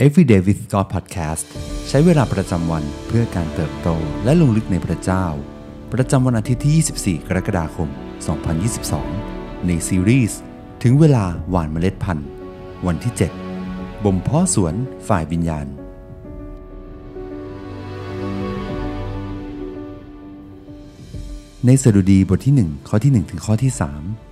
Everyday with God Podcast ใช้เวลาประจำวันเพื่อการเติบโตและลงลึกในพระเจ้าประจำวันอาทิตย์ที่24กรกฎาคม2022ในซีรีส์ถึงเวลาหว่านเมล็ดพันธุ์วันที่7บ่มเพาะสวนฝ่ายวิญญาณในสดุดีบทที่1ข้อที่1ถึงข้อที่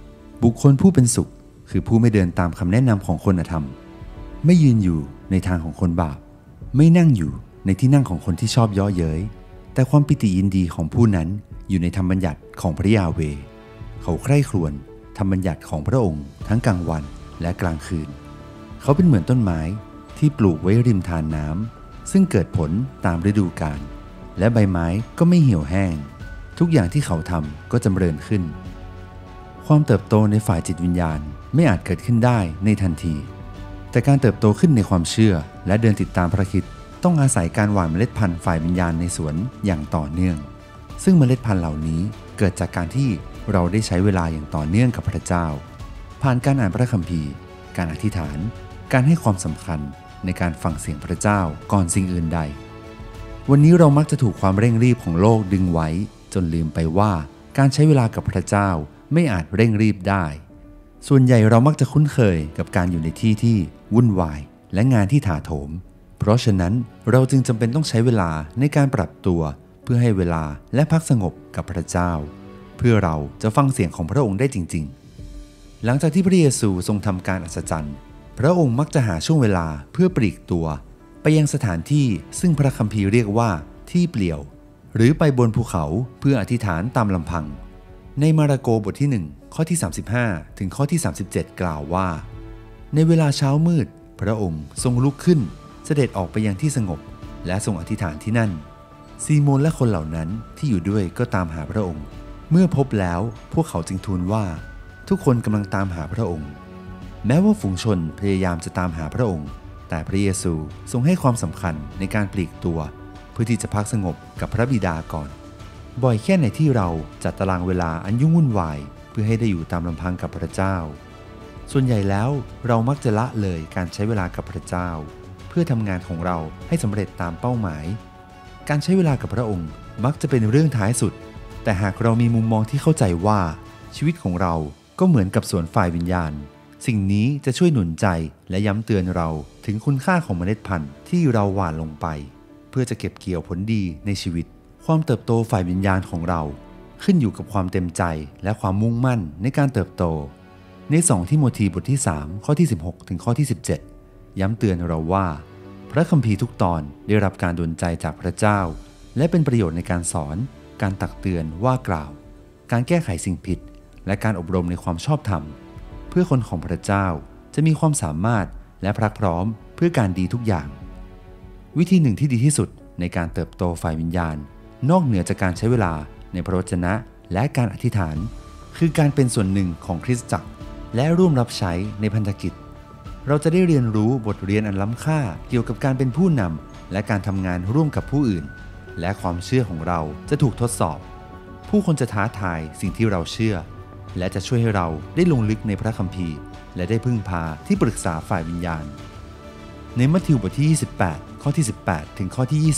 3บุคคลผู้เป็นสุขคือผู้ไม่เดินตามคำแนะนำของคนอธรรมไม่ยืนอยู่ในทางของคนบาปไม่นั่งอยู่ในที่นั่งของคนที่ชอบเยาะเย้ยแต่ความปิติยินดีของผู้นั้นอยู่ในธรรมบัญญัติของพระยาเวห์เขาใคร่ครวญธรรมบัญญัติของพระองค์ทั้งกลางวันและกลางคืนเขาเป็นเหมือนต้นไม้ที่ปลูกไว้ริมทานน้ำซึ่งเกิดผลตามฤดูกาลและใบไม้ก็ไม่เหี่ยวแห้งทุกอย่างที่เขาทำก็จำเริญขึ้นความเติบโตในฝ่ายจิตวิญญาณไม่อาจเกิดขึ้นได้ในทันทีแต่การเติบโตขึ้นในความเชื่อและเดินติดตามพระคริสต์ต้องอาศัยการหว่านเมล็ดพันธุ์ฝ่ายวิญญาณในสวนอย่างต่อเนื่องซึ่งเมล็ดพันธุ์เหล่านี้เกิดจากการที่เราได้ใช้เวลาอย่างต่อเนื่องกับพระเจ้าผ่านการอ่านพระคัมภีร์การอธิษฐานการให้ความสำคัญในการฟังเสียงพระเจ้าก่อนสิ่งอื่นใดวันนี้เรามักจะถูกความเร่งรีบของโลกดึงไว้จนลืมไปว่าการใช้เวลากับพระเจ้าไม่อาจเร่งรีบได้ส่วนใหญ่เรามักจะคุ้นเคยกับการอยู่ในที่ที่วุ่นวายและงานที่ถาโถมเพราะฉะนั้นเราจึงจำเป็นต้องใช้เวลาในการปรับตัวเพื่อให้เวลาและพักสงบกับพระเจ้าเพื่อเราจะฟังเสียงของพระองค์ได้จริงๆหลังจากที่พระเยซูทรงทำการอัศจรรย์พระองค์มักจะหาช่วงเวลาเพื่อปลีกตัวไปยังสถานที่ซึ่งพระคัมภีร์เรียกว่าที่เปลี่ยวหรือไปบนภูเขาเพื่ออธิษฐานตามลำพังในมาระโกบทที่1ข้อที่35ถึงข้อที่37กล่าวว่าในเวลาเช้ามืดพระองค์ทรงลุกขึ้นเสด็จออกไปยังที่สงบและทรงอธิษฐานที่นั่นซีโมนและคนเหล่านั้นที่อยู่ด้วยก็ตามหาพระองค์เมื่อพบแล้วพวกเขาจึงทูลว่าทุกคนกำลังตามหาพระองค์แม้ว่าฝูงชนพยายามจะตามหาพระองค์แต่พระเยซูทรงให้ความสำคัญในการปลีกตัวเพื่อที่จะพักสงบกับพระบิดาก่อนบ่อยแค่ไหนที่เราจัดตารางเวลาอันยุ่งวุ่นวายเพื่อให้ได้อยู่ตามลำพังกับพระเจ้าส่วนใหญ่แล้วเรามักจะละเลยการใช้เวลากับพระเจ้าเพื่อทำงานของเราให้สำเร็จตามเป้าหมายการใช้เวลากับพระองค์มักจะเป็นเรื่องท้ายสุดแต่หากเรามีมุมมองที่เข้าใจว่าชีวิตของเราก็เหมือนกับสวนฝ่ายวิญญาณสิ่งนี้จะช่วยหนุนใจและย้ำเตือนเราถึงคุณค่าของเมล็ดพันธุ์ที่เราหว่านลงไปเพื่อจะเก็บเกี่ยวผลดีในชีวิตความเติบโตฝ่ายวิญญาณของเราขึ้นอยู่กับความเต็มใจและความมุ่งมั่นในการเติบโตใน2ทิโมธีบทที่3ข้อที่16ถึงข้อที่17ย้ำเตือนเราว่าพระคัมภีร์ทุกตอนได้รับการดลใจจากพระเจ้าและเป็นประโยชน์ในการสอนการตักเตือนว่ากล่าวการแก้ไขสิ่งผิดและการอบรมในความชอบธรรมเพื่อคนของพระเจ้าจะมีความสามารถและพร้อมเพื่อการดีทุกอย่างวิธีหนึ่งที่ดีที่สุดในการเติบโตฝ่ายวิญญาณนอกเหนือจากการใช้เวลาในพระวจนะและการอธิษฐานคือการเป็นส่วนหนึ่งของคริสตจักรและร่วมรับใช้ในพันธกิจเราจะได้เรียนรู้บทเรียนอันล้ำค่าเกี่ยวกับการเป็นผู้นำและการทำงานร่วมกับผู้อื่นและความเชื่อของเราจะถูกทดสอบผู้คนจะท้าทายสิ่งที่เราเชื่อและจะช่วยให้เราได้ลงลึกในพระคัมภีร์และได้พึ่งพาที่ปรึกษาฝ่ายวิญญาณในมัทธิวบทที่28ข้อที่18ถึงข้อที่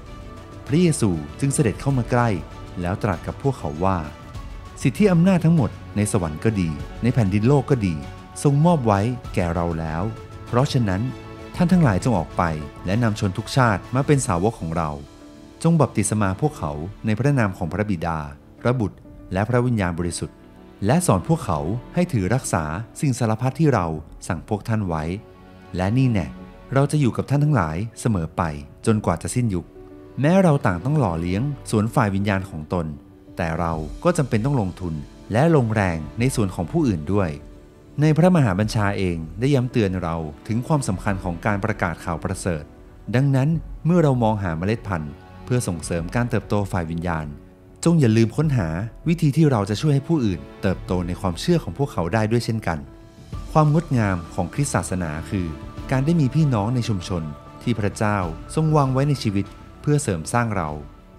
20พระเยซูจึงเสด็จเข้ามาใกล้แล้วตรัสกับพวกเขาว่าสิทธิอำนาจทั้งหมดในสวรรค์ก็ดีในแผ่นดินโลกก็ดีทรงมอบไว้แก่เราแล้วเพราะฉะนั้นท่านทั้งหลายจงออกไปและนำชนทุกชาติมาเป็นสาวกของเราจงบัพติศมาพวกเขาในพระนามของพระบิดาพระบุตรและพระวิญญาณบริสุทธิ์และสอนพวกเขาให้ถือรักษาสิ่งสารพัดที่เราสั่งพวกท่านไว้และนี่แน่เราจะอยู่กับท่านทั้งหลายเสมอไปจนกว่าจะสิ้นยุคแม้เราต่างต้องหล่อเลี้ยงสวนฝ่ายวิญญาณของตนแต่เราก็จำเป็นต้องลงทุนและลงแรงในส่วนของผู้อื่นด้วยในพระมหาบัญชาเองได้ย้ำเตือนเราถึงความสำคัญของการประกาศข่าวประเสริฐดังนั้นเมื่อเรามองหาเมล็ดพันธุ์เพื่อส่งเสริมการเติบโตฝ่ายวิญญาณจงอย่าลืมค้นหาวิธีที่เราจะช่วยให้ผู้อื่นเติบโตในความเชื่อของพวกเขาได้ด้วยเช่นกันความงดงามของคริสตศาสนาคือการได้มีพี่น้องในชุมชนที่พระเจ้าทรงวางไว้ในชีวิตเพื่อเสริมสร้างเรา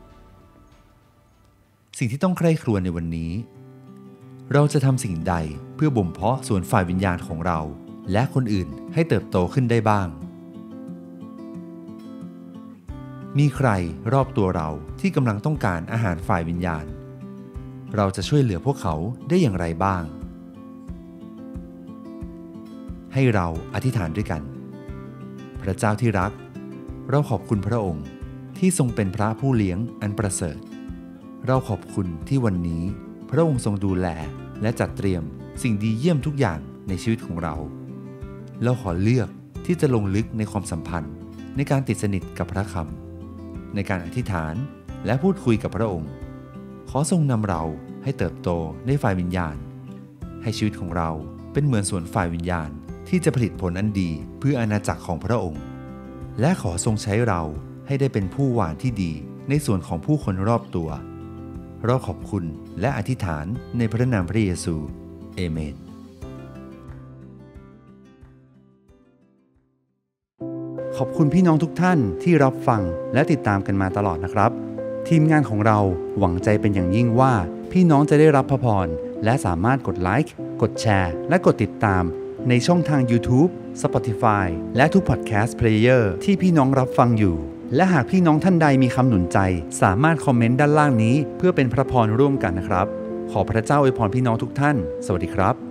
สิ่งที่ต้องใคร่ครวญในวันนี้เราจะทำสิ่งใดเพื่อบ่มเพาะสวนฝ่ายวิญญาณของเราและคนอื่นให้เติบโตขึ้นได้บ้างมีใครรอบตัวเราที่กำลังต้องการอาหารฝ่ายวิญญาณเราจะช่วยเหลือพวกเขาได้อย่างไรบ้างให้เราอธิษฐานด้วยกันพระเจ้าที่รักเราขอบคุณพระองค์ที่ทรงเป็นพระผู้เลี้ยงอันประเสริฐเราขอบคุณที่วันนี้พระองค์ทรงดูแลและจัดเตรียมสิ่งดีเยี่ยมทุกอย่างในชีวิตของเราขอเลือกที่จะลงลึกในความสัมพันธ์ในการติดสนิทกับพระคำในการอธิษฐานและพูดคุยกับพระองค์ขอทรงนำเราให้เติบโตในฝ่ายวิญญาณให้ชีวิตของเราเป็นเหมือนสวนฝ่ายวิญญาณที่จะผลิตผลอันดีเพื่ออาณาจักรของพระองค์และขอทรงใช้เราให้ได้เป็นผู้หว่านที่ดีในส่วนของผู้คนรอบตัวเราขอบคุณและอธิษฐานในพระนามพระเยซูเอเมนขอบคุณพี่น้องทุกท่านที่รับฟังและติดตามกันมาตลอดนะครับทีมงานของเราหวังใจเป็นอย่างยิ่งว่าพี่น้องจะได้รับพระพรและสามารถกดไลค์กดแชร์และกดติดตามในช่องทาง YouTube, Spotify และทุก Podcast Player ที่พี่น้องรับฟังอยู่และหากพี่น้องท่านใดมีคำหนุนใจสามารถคอมเมนต์ด้านล่างนี้เพื่อเป็นพระพรร่วมกันนะครับขอพระเจ้าอวยพรพี่น้องทุกท่านสวัสดีครับ